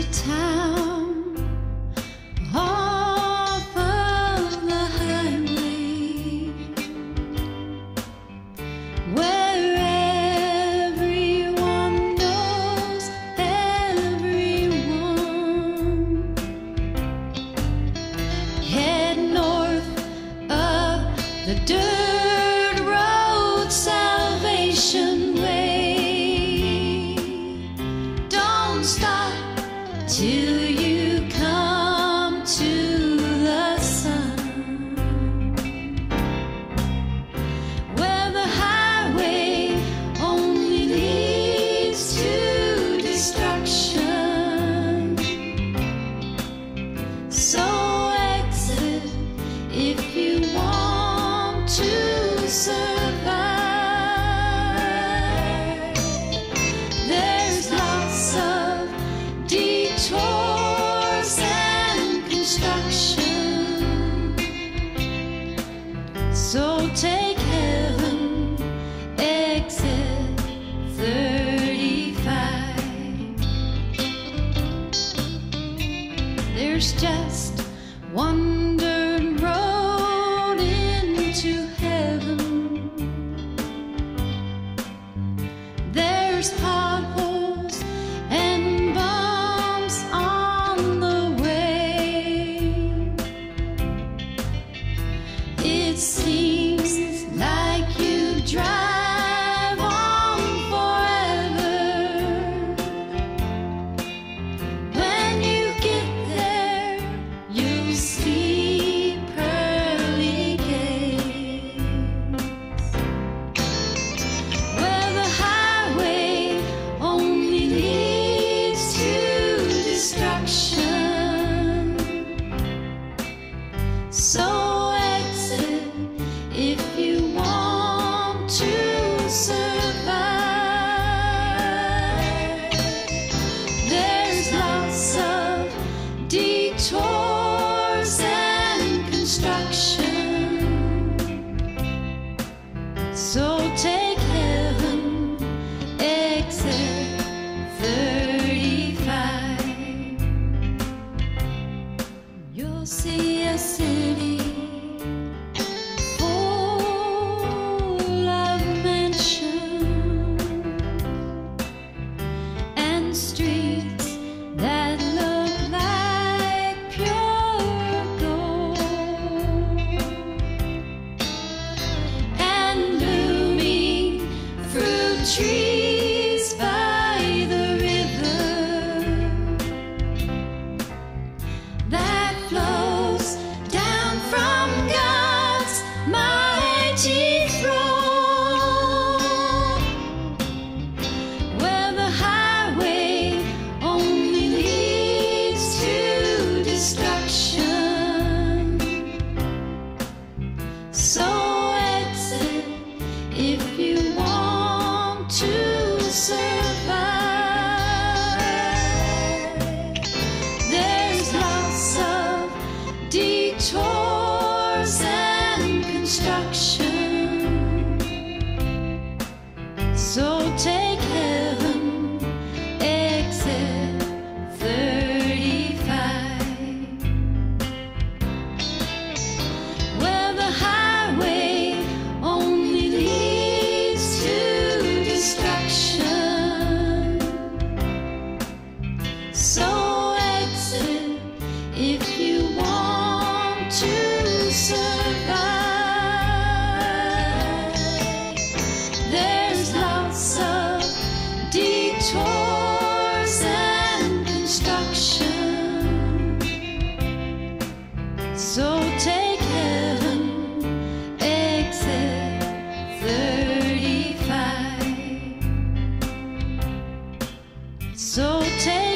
a town off of the highway where everyone knows everyone. Head north up the dirt road, Salvation Way. Don't stop till you come to the sun, where the highway only leads to destruction. So exit if you want to survive. There's lots of detours and construction, so take heaven, exit 35. There's just one dirt road into heaven. There's potholes and bumps on the way. It seems like you drive on forever. When you get there, you'll see pearly gates, where the highway only leads to destruction. So exit if you want to survive. There's lots of detours and construction, so take heaven, exit 35. You'll see a city full of mansions and streets that look like pure gold, and blooming fruit trees by the river that flows down from God's mighty throne, where the highway only leads to destruction. So exit if you want to survive. There's lots of detours and construction, so take heaven, exit 35, where the highway only leads to destruction. So exit if you want to survive. There's lots of detours and construction, so take heaven, exit 35. So take